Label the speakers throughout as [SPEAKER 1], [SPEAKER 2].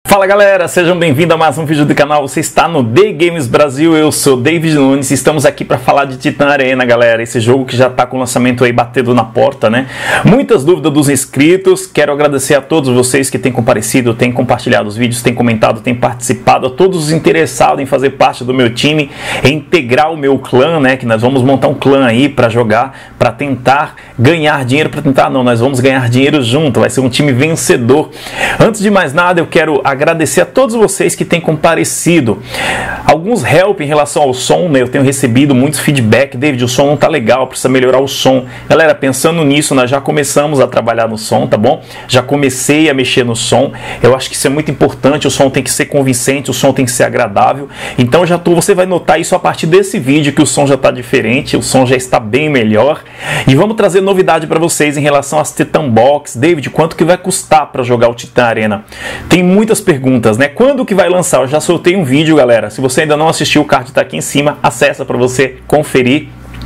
[SPEAKER 1] Fala galera, sejam bem-vindos a mais um vídeo do canal. Você está no The Games Brasil, eu sou David Nunes e estamos aqui para falar de Titã Arena, galera. Esse jogo que já está com o lançamento aí batendo na porta, né? Muitas dúvidas dos inscritos, quero agradecer a todos vocês que têm comparecido, têm compartilhado os vídeos, têm comentado, têm participado, a todos os interessados em fazer parte do meu time, em integrar o meu clã, né? Que nós vamos montar um clã aí para jogar, para tentar ganhar dinheiro, nós vamos ganhar dinheiro junto, vai ser um time vencedor. Antes de mais nada, eu quero agradecer a todos vocês que têm comparecido. Alguns help em relação ao som, né? Eu tenho recebido muitos feedback. David, o som não tá legal, precisa melhorar o som. Galera, pensando nisso, nós já começamos a trabalhar no som, tá bom? Já comecei a mexer no som. Eu acho que isso é muito importante, o som tem que ser convincente, o som tem que ser agradável. Então você vai notar isso a partir desse vídeo, que o som já tá diferente, o som já está bem melhor. E vamos trazer novidade para vocês em relação às Titan Box. David, quanto que vai custar para jogar o Titã Arena? Tem muitas perguntas, né? Quando que vai lançar? Eu já soltei um vídeo, galera. Se você ainda não assistiu, o card tá aqui em cima, acessa para você conferir.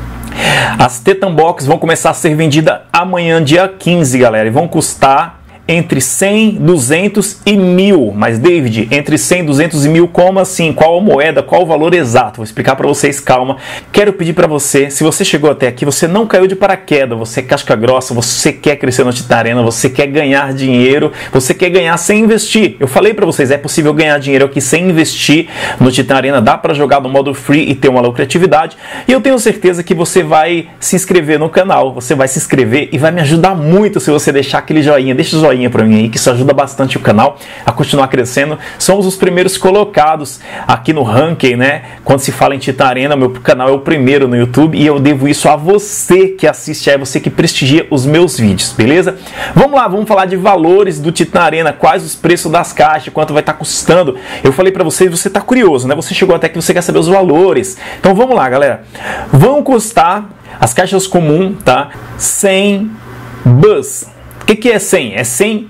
[SPEAKER 1] As Titan Box vão começar a ser vendidas amanhã, dia 15, galera, e vão custar entre 100, 200 e 1000. Mas David, entre 100, 200 e 1000, como assim? Qual a moeda? Qual o valor exato? Vou explicar para vocês, calma. Quero pedir para você, se você chegou até aqui, você não caiu de paraquedas, você é casca grossa, você quer crescer no Titã Arena, você quer ganhar dinheiro, você quer ganhar sem investir. Eu falei para vocês, é possível ganhar dinheiro aqui sem investir no Titã Arena, dá para jogar no modo free e ter uma lucratividade. E eu tenho certeza que você vai se inscrever no canal, você vai se inscrever e vai me ajudar muito se você deixar aquele joinha, deixa o joinha para mim aí, que isso ajuda bastante o canal a continuar crescendo. Somos os primeiros colocados aqui no ranking, né? Quando se fala em Titã Arena, meu canal é o primeiro no YouTube e eu devo isso a você que assiste aí, você que prestigia os meus vídeos, beleza? Vamos lá, vamos falar de valores do Titã Arena, quais os preços das caixas, quanto vai estar custando. Eu falei para vocês, você tá curioso, né? Você chegou até que você quer saber os valores. Então vamos lá, galera. Vão custar as caixas comuns, tá? 100 BUSD. O que é 100? É 100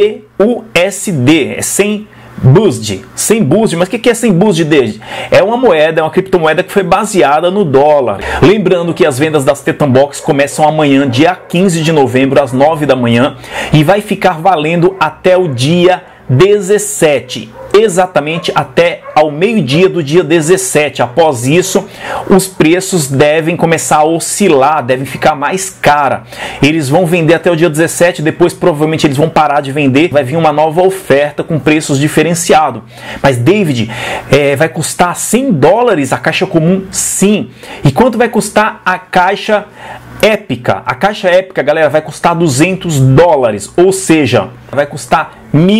[SPEAKER 1] BUSD, é 100 BUSD, 100 BUSD, mas o que é 100 BUSD, David? É uma moeda, é uma criptomoeda que foi baseada no dólar. Lembrando que as vendas das Titan Box começam amanhã, dia 15 de novembro, às 9 da manhã, e vai ficar valendo até o dia 17, exatamente até ao meio-dia do dia 17. Após isso, os preços devem começar a oscilar, devem ficar mais cara. Eles vão vender até o dia 17, depois provavelmente eles vão parar de vender, vai vir uma nova oferta com preços diferenciados. Mas David, vai custar 100 dólares a caixa comum? Sim. E quanto vai custar a caixa épica? A caixa épica, galera, vai custar 200 dólares, ou seja, vai custar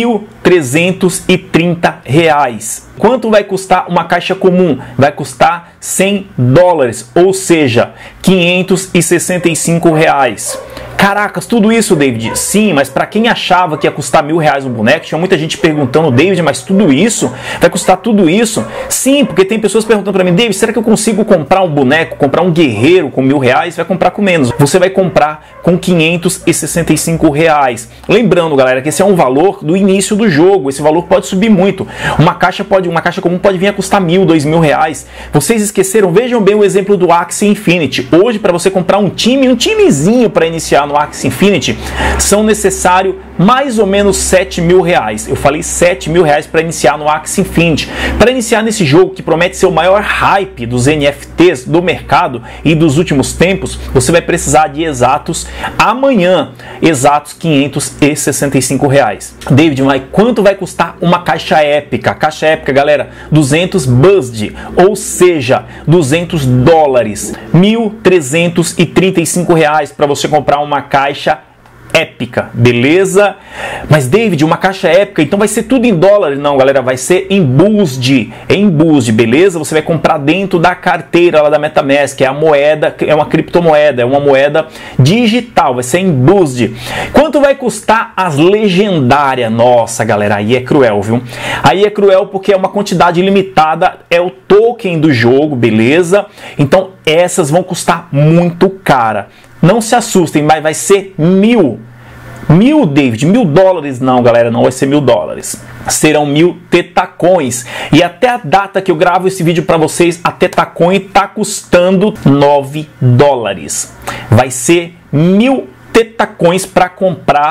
[SPEAKER 1] 1.330 reais. Quanto vai custar uma caixa comum? Vai custar 100 dólares, ou seja, 565 reais. Caracas, tudo isso, David? Sim, mas para quem achava que ia custar R$1.000 um boneco, tinha muita gente perguntando, David, mas tudo isso? Vai custar tudo isso? Sim, porque tem pessoas perguntando para mim, David, será que eu consigo comprar um boneco, comprar um guerreiro com R$1.000? Vai comprar com menos. Você vai comprar com 565 reais. Lembrando, galera, que esse é um valor do início do jogo, esse valor pode subir muito. Uma caixa comum pode vir a custar R$1.000, R$2.000 reais. Vocês esqueceram? Vejam bem o exemplo do Axie Infinity. Hoje, para você comprar um timezinho para iniciar no Axie Infinity, são necessários mais ou menos R$7.000 reais. Eu falei R$7.000 reais para iniciar no Axie Infinity. Para iniciar nesse jogo que promete ser o maior hype dos NFTs do mercado e dos últimos tempos, você vai precisar de exatos amanhã, exatos 565 reais. David, mas quanto vai custar uma caixa épica? A caixa épica, galera, 200 BUSD, ou seja, 200 dólares, 1.335 reais para você comprar uma caixa épica, beleza? Mas David, uma caixa épica, então vai ser tudo em dólar? Não, galera, vai ser em BUSD, beleza? Você vai comprar dentro da carteira lá da MetaMask, é a moeda, é uma criptomoeda, é uma moeda digital, vai ser em BUSD. Quanto vai custar as legendárias? Nossa, galera, aí é cruel, viu? Aí é cruel porque é uma quantidade limitada, é o token do jogo, beleza? Então essas vão custar muito cara. Não se assustem, mas vai ser 1.000. 1.000, David, 1.000 dólares? Não, galera, não vai ser 1.000 dólares. Serão 1.000 Tetacoins. E até a data que eu gravo esse vídeo para vocês, a Tetacoin está custando 9 dólares. Vai ser 1.000 Tetacoins para comprar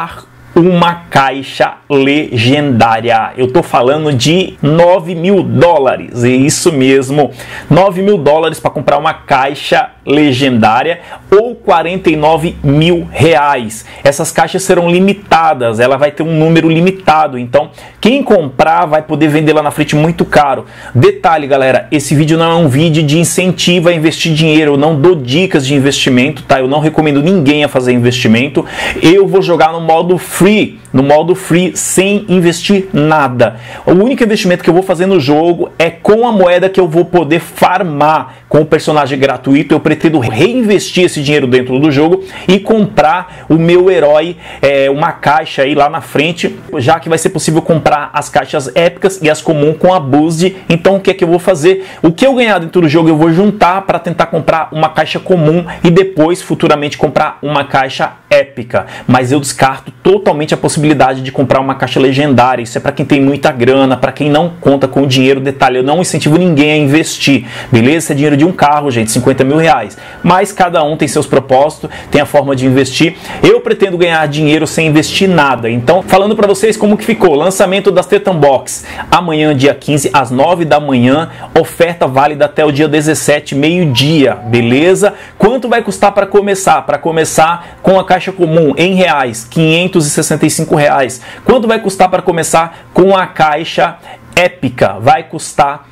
[SPEAKER 1] uma caixa legendária. Eu tô falando de 9 mil dólares, é isso mesmo, 9 mil dólares para comprar uma caixa legendária ou 49 mil reais. Essas caixas serão limitadas, ela vai ter um número limitado, então quem comprar vai poder vender lá na frente muito caro. Detalhe, galera, esse vídeo não é um vídeo de incentivo a investir dinheiro, eu não dou dicas de investimento, tá? Eu não recomendo ninguém a fazer investimento. Eu vou jogar no modo free, sem investir nada. O único investimento que eu vou fazer no jogo é com a moeda que eu vou poder farmar com o personagem gratuito. Eu pretendo reinvestir esse dinheiro dentro do jogo e comprar o meu herói, uma caixa aí lá na frente, já que vai ser possível comprar as caixas épicas e as comuns com a boost. Então o que é que eu vou fazer? O que eu ganhar dentro do jogo eu vou juntar para tentar comprar uma caixa comum e depois futuramente comprar uma caixa épica. Mas eu descarto totalmente a possibilidade de comprar uma caixa legendária. Isso é para quem tem muita grana, para quem não conta com o dinheiro. Detalhe, eu não incentivo ninguém a investir, beleza? Isso é dinheiro de um carro, gente, 50 mil reais. Mas cada um tem seus propósitos, tem a forma de investir. Eu pretendo ganhar dinheiro sem investir nada. Então, falando para vocês como que ficou. Lançamento das Titan Box amanhã, dia 15, às 9 da manhã. Oferta válida até o dia 17, meio-dia, beleza? Quanto vai custar para começar? Para começar com a caixa comum em reais, 565 reais. Quanto vai custar para começar com a caixa épica? Vai custar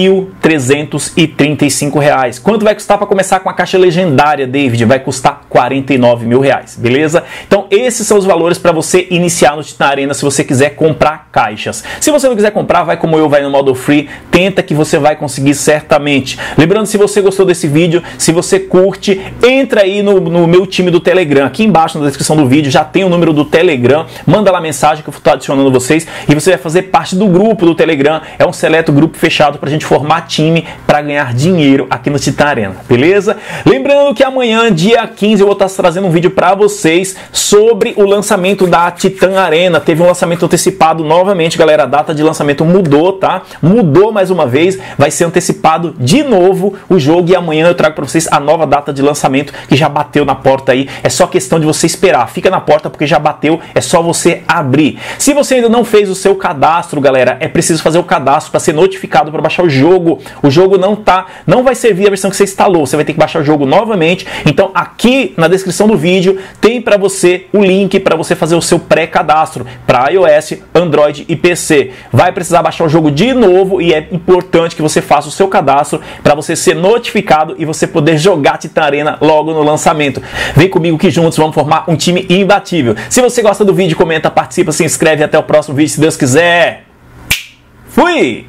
[SPEAKER 1] 1.335 reais. Quanto vai custar para começar com a caixa legendária, David? Vai custar 49 mil reais, beleza? Então esses são os valores para você iniciar no Titã Arena se você quiser comprar caixas. Se você não quiser comprar, vai como eu, vai no modo free, tenta que você vai conseguir certamente. Lembrando, se você gostou desse vídeo, se você curte, entra aí no meu time do Telegram, aqui embaixo na descrição do vídeo já tem o número do Telegram, manda lá mensagem que eu estou adicionando vocês e você vai fazer parte do grupo do Telegram. É um seleto grupo fechado para a gente formar time para ganhar dinheiro aqui no Titã Arena, beleza? Lembrando que amanhã, dia 15, eu vou estar trazendo um vídeo para vocês sobre o lançamento da Titã Arena. Teve um lançamento antecipado novamente, galera. A data de lançamento mudou, tá? Mudou mais uma vez, vai ser antecipado de novo o jogo e amanhã eu trago para vocês a nova data de lançamento que já bateu na porta aí. É só questão de você esperar. Fica na porta porque já bateu, é só você abrir. Se você ainda não fez o seu cadastro, galera, é preciso fazer o cadastro para ser notificado para baixar o jogo. O jogo não vai servir a versão que você instalou, você vai ter que baixar o jogo novamente. Então aqui na descrição do vídeo tem para você o link para você fazer o seu pré-cadastro para iOS, Android e PC. Vai precisar baixar o jogo de novo e é importante que você faça o seu cadastro para você ser notificado e você poder jogar Titã Arena logo no lançamento. Vem comigo que juntos vamos formar um time imbatível. Se você gosta do vídeo, comenta, participa, se inscreve. Até o próximo vídeo, se Deus quiser. Fui!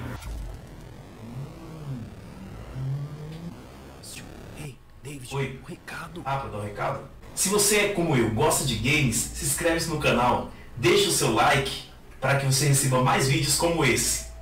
[SPEAKER 2] Ei, David, oi. Recado. Para dar um recado? Se você é como eu, gosta de games, se inscreve no canal, deixa o seu like para que você receba mais vídeos como esse.